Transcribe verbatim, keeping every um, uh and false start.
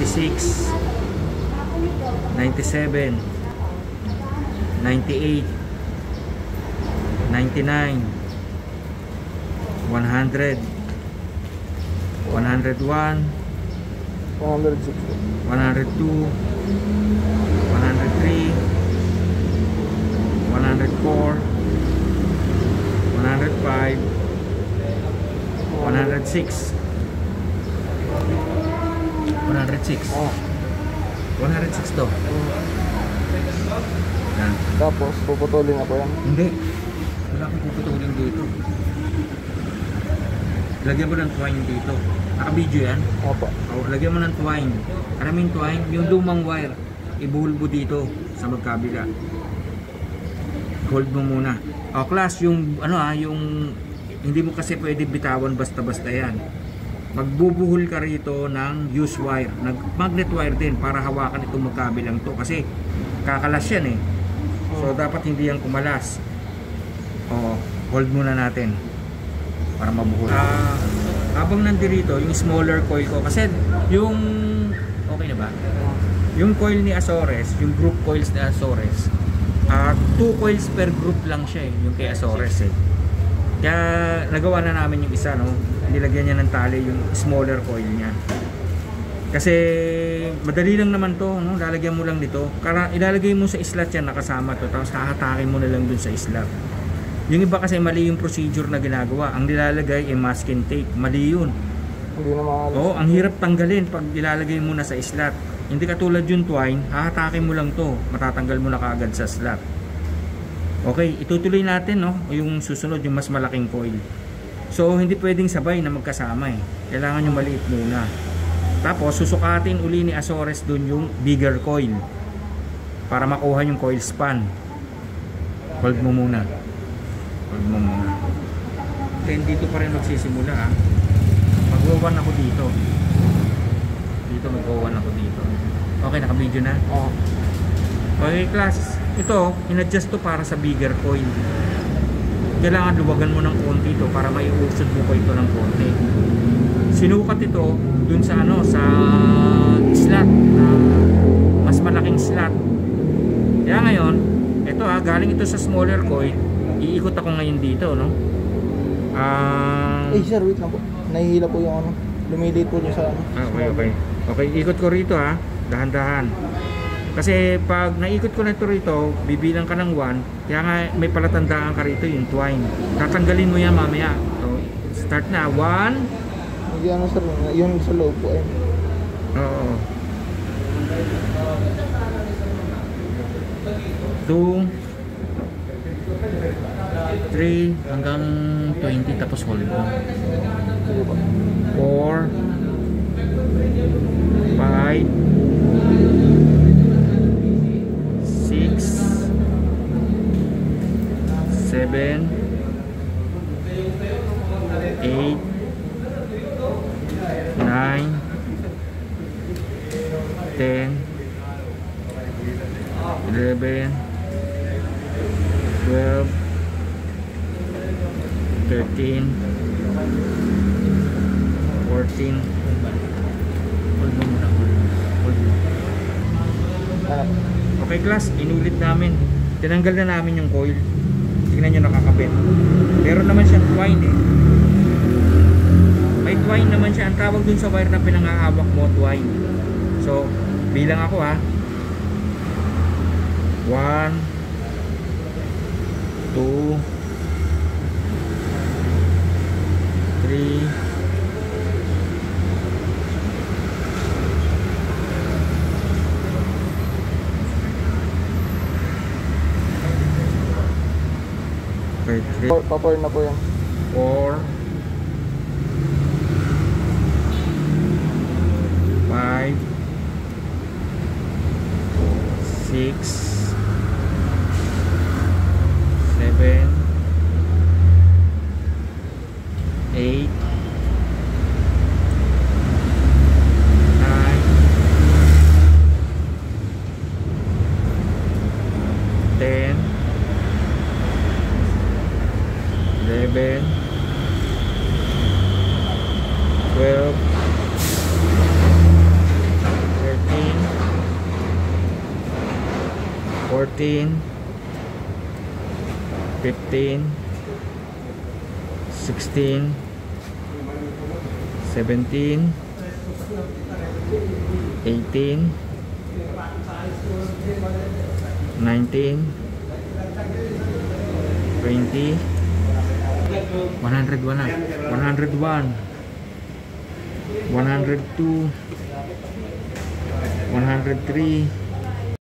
ninety-six, ninety-seven, ninety-eight, ninety-nine, one hundred, one hundred one, one hundred sixty, one hundred two, one hundred three, one hundred four, one hundred five, one hundred six, one hundred six, oh. one hundred six to. Yan. Tapos puputulin na po yan. Hindi. Wala akong puputulin dito. Lagyan mo ng twine dito. Naka-video yan? Opo. O, lagyan mo ng twine. Maraming twine. Yung lumang wire, ibulbo dito sa magkabila. Hold mo muna. O, class, yung ano ha, yung hindi mo kasi pwede bitawan basta-basta yan. Magbubuhol ka rito ng use wire. Nag magnet wire din para hawakan itong magkabilang to kasi kakalas yan eh. So dapat hindi yan kumalas. O, hold muna natin para mabuhol. Ah, habang nandirito yung smaller coil ko kasi yung okay na ba? Yung coil ni Azores, yung group coils ni Azores, uh, two coils per group lang siya eh, yung kay Azores eh. Kaya nagawa na namin yung isa, no? Nilagyan niya ng tali yung smaller coil niya. Kasi madali lang naman to, no? Lalagyan mo lang nito. Kaya ilalagay mo sa slot yan nakasama to, tapos hahatakin mo na lang dun sa slot. Yung iba kasi mali yung procedure na ginagawa. Ang nilalagay ay masking tape. Mali yun. Hindi na maalis. Oo, ang hirap tanggalin pag ilalagay mo na sa slot. Hindi katulad yung twine, hahatakin mo lang to, matatanggal mo na kaagad sa slot. Okay, itutuloy natin, no? Yung susunod, yung mas malaking coil. So hindi pwedeng sabay na magkasama eh. Kailangan yung maliit muna. Tapos susukatin uli ni Azores dun yung bigger coil para makuha yung coil span. Hold mo muna. Hold mo muna. Then dito pa rin magsisimula ah. Mag-one ako dito. Dito mag-one ako dito. Okay, naka-video na. Oh. Okay class, ito in-adjust to para sa bigger coil. Kailangan luwagan mo ng konti ito para maiusod mo ko ito ng konti. Sinukat ito dun sa ano, sa slot na mas malaking slot. Kaya ngayon, ito ha, galing ito sa smaller coil. Iikot ako ngayon dito, no? Ah, Eh sir, wait lang po. Nahihila po yung ano. Lumilate po niyo sa ano. ah, okay, okay. Okay, ikot ko rito ha. Dahan-dahan. Kasi pag naikot ko na ito rito, bibilang ka ng one. Kaya nga may palatandaan ka rito yung twine. Tatanggalin mo yan mamaya. So, start na. One. Hindi ano sir, yung sa loob po eh. Oo. Two. Three. Hanggang twenty tapos hold mo. Sige po. Four. Five. Six. Seven. Eight. Nine. Ten. Eleven. Twelve. Thirteen. Fourteen. Hold mo muna. Hold mo. Ah, Okay class, inulit namin. Tinanggal na namin yung coil. Tingnan nyo nakakabit. Meron naman siyang twine eh. May twine naman siya. Ang tawag dun sa wire na pinangahawak mo, twine. So, bilang ako ha. One. Two. Three. Okay, three. Papour na po yan. Four. Five. Six. Seven. Eight. Nine. Ten. Eleven. fourteen, fifteen, sixteen, seventeen, eighteen, nineteen, twenty, one hundred one, one hundred one, one hundred two, one hundred three,